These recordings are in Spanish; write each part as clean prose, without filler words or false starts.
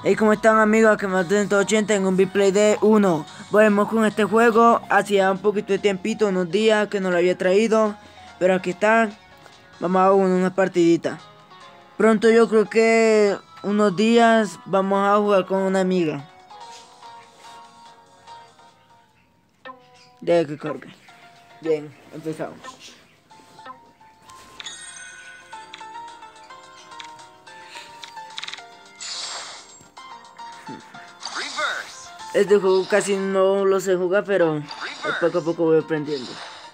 Hey, ¿cómo están amigos? Que me 180 en un Biplay de 1. Volvemos con este juego. Hacía un poquito de tiempito, unos días que no lo había traído. Pero aquí está. Vamos a una partidita. Pronto yo creo que unos días vamos a jugar con una amiga. Deja que cargue. Bien, empezamos. Este juego casi no lo sé jugar, pero poco a poco voy aprendiendo.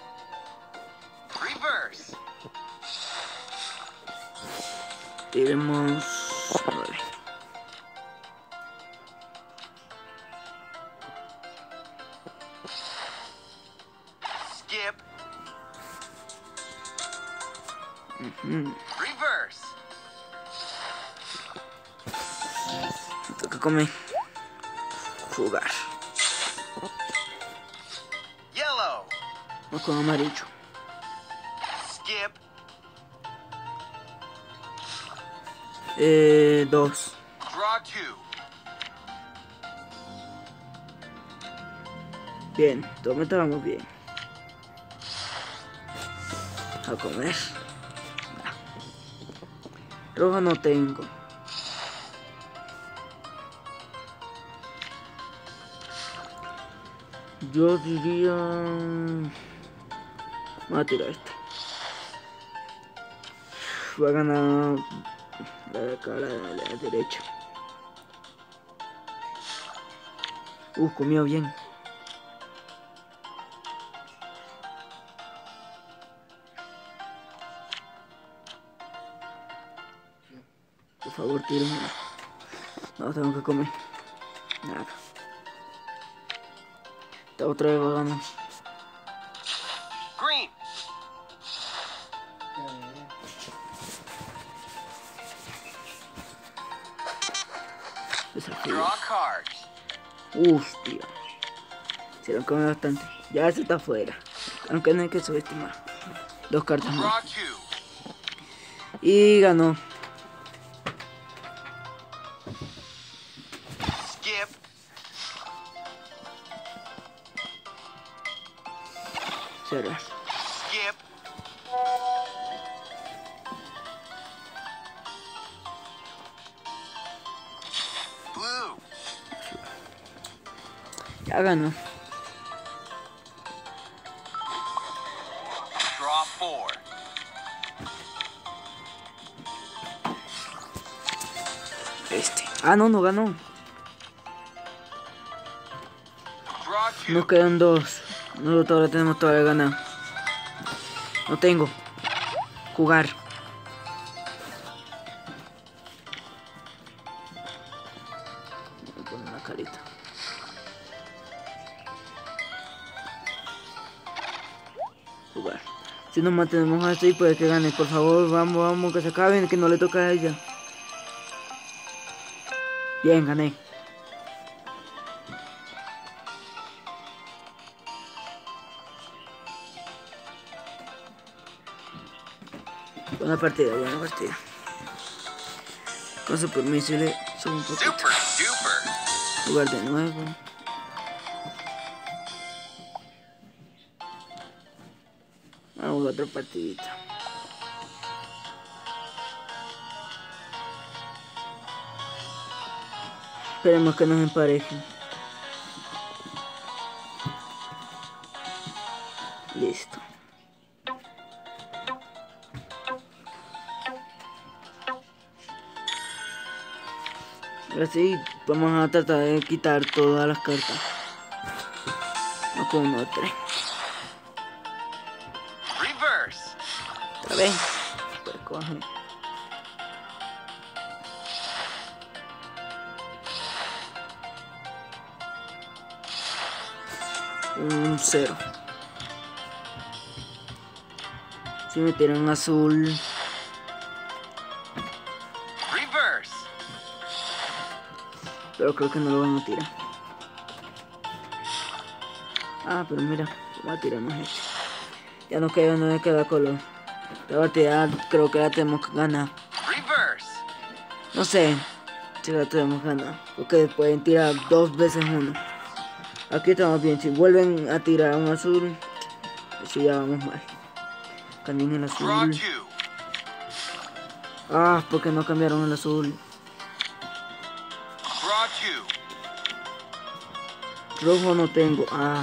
Tiremos 9. Skip. Me Reverse. toca comer. Jugar. Yellow. Vamos con amarillo. Skip. 2. Draw two. Bien, todo me estábamos bien. A comer. Roja no tengo. Yo diría... Voy a tirar este. Va a ganar la cara de la derecha. Comió bien. Por favor, tírenme. No, tengo que comer. Nada. Esta otra vez va a ganar. Green. Desafío. Draw cards. Hostia. Se lo come bastante. Ya se está afuera. Aunque no hay que subestimar. 2 cartas más. Draw two. Y ganó. Skip. Cero. Skip. Blue. Ya ganó. Draw four. Este. Ah, no, no ganó. Draw two. Nos quedan 2. No, todavía tenemos todavía ganar. No tengo. Jugar. Voy a poner una carita. Jugar. Si nos mantenemos así, puede que gane. Por favor, vamos, vamos, que se acaben, que no le toca a ella. Bien, gané. Buena partida, buena partida. Con su permiso le subo un poquito. Super duper. Jugar de nuevo. Vamos a otra partidita. Esperemos que nos emparejen. Listo. Ahora sí, vamos a tratar de quitar todas las cartas. Vamos con 1, 3. Reverse. Otra vez. Pues coge. Un 0. Si me tiran azul. Reverse. Pero creo que no lo van a tirar. Ah, pero mira, vamos a tirar más este. Ya no queda uno de cada color. La partida creo que la tenemos que ganar. Reverse. No sé. Si la tenemos ganado. Porque pueden tirar 2 veces uno. Aquí estamos bien. Si vuelven a tirar un azul, eso ya vamos mal. Cambien el Draw azul. 2. Ah, porque no cambiaron el azul. Draw 2. Rojo no tengo. Ah,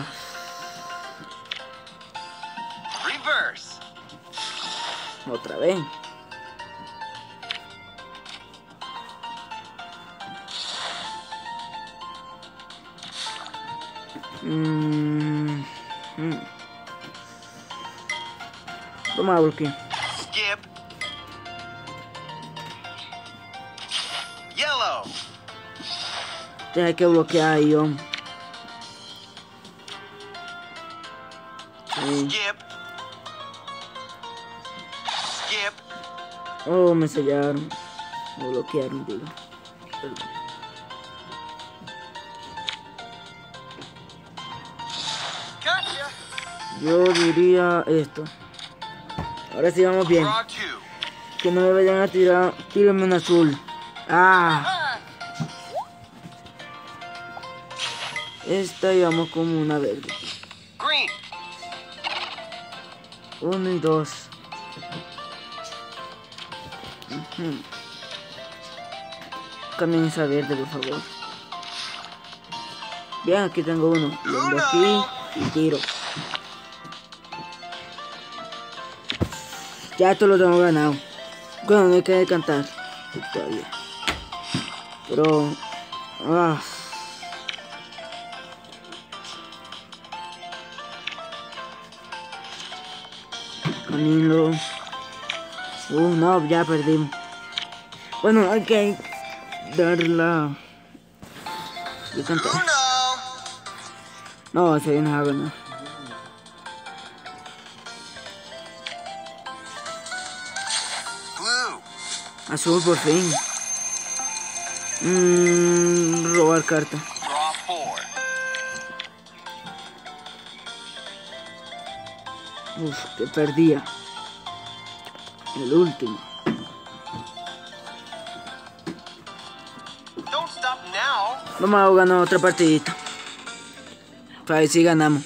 Reverse. otra vez. Vamos a bloquear. Skip. Yellow. Hay que bloquear ahí, hombre. Sí. Skip. Skip. Oh, me sellaron. Me bloquearon, digo. Perdón. Gotcha. Yo diría esto. Ahora sí vamos bien. Draw 2. Que no me vayan a tirar. Tírenme un azul. Ah. Ah. Esta íbamos como una verde. Green. 1 y 2. Cambien esa verde, por favor. Bien, aquí tengo uno. Vengo aquí y tiro. Ya esto lo tengo ganado. Bueno, no hay que decantar todavía. Pero... Ah. Camilo. No, ya perdimos. Bueno, hay que darla. Decantar. Uno. No, se viene a ganar. Blue. Azul por fin. Robar carta. Draw 4. Uf, que perdía. El último. Don't stop now. Vamos a ganar otra partidita. Para ver si ganamos.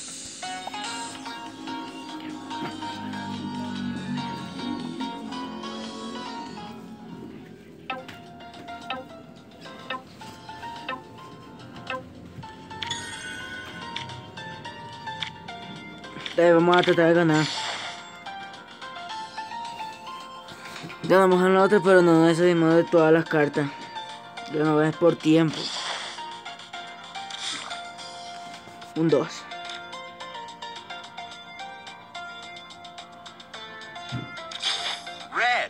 Vamos a tratar de ganar. Ganamos en la otra, pero no nos decidimos de todas las cartas. De una vez por tiempo. Un 2. Red.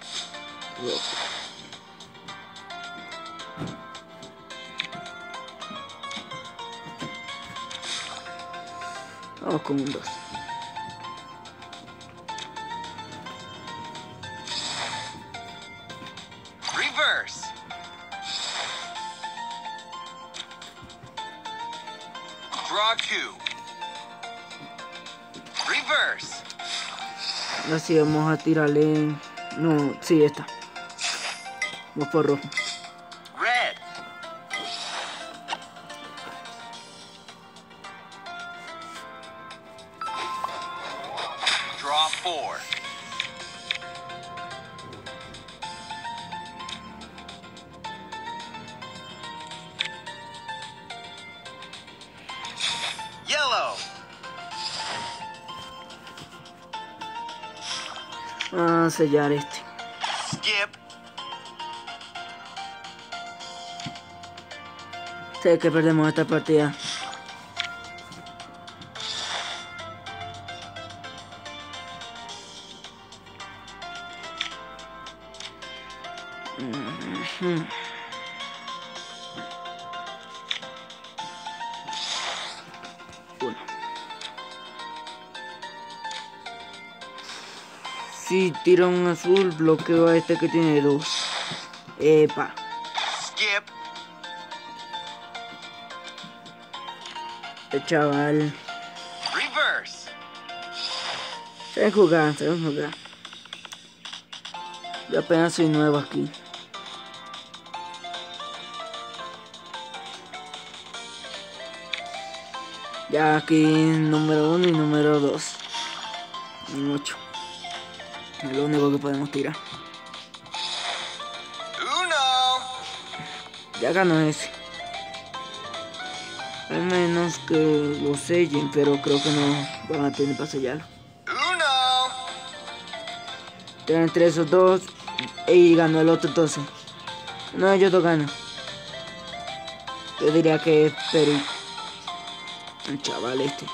Vamos con un 2. Reverse. Draw 2. Reverse. Ahora sí vamos a tirarle... No, sí, esta. Vamos por rojo. Red. Draw 4. Yellow. A sellar este. Skip. Sé que perdemos esta partida. Uno. Si tiro un azul, bloqueo a este que tiene 2. Epa. Skip. Chaval. Reverse. Saben jugar, saben jugar. Yo apenas soy nuevo aquí. Ya aquí número 1 y número 2. En 8. Es lo único que podemos tirar. Uno. Ya ganó ese. Al menos que lo sellen, pero creo que no van a tener para sellarlo. Uno. Tienen entre esos dos y ganó el otro entonces. No, ellos dos ganan. Yo diría que es Perú. El chaval este.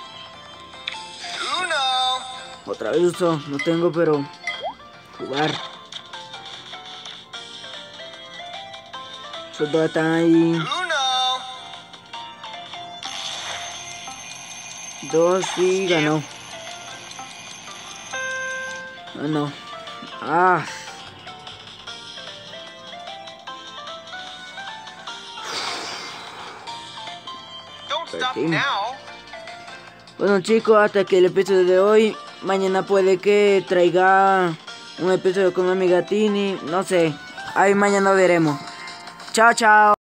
Uno. Otra vez usó, no tengo pero jugar. Esos dos están ahí. Uno. 2 y ganó. No. Ah. Don't stop Perdimos. now. Bueno chicos, hasta aquí el episodio de hoy. Mañana puede que traiga un episodio con mi amiga Tini. No sé. Ahí mañana veremos. Chao, chao.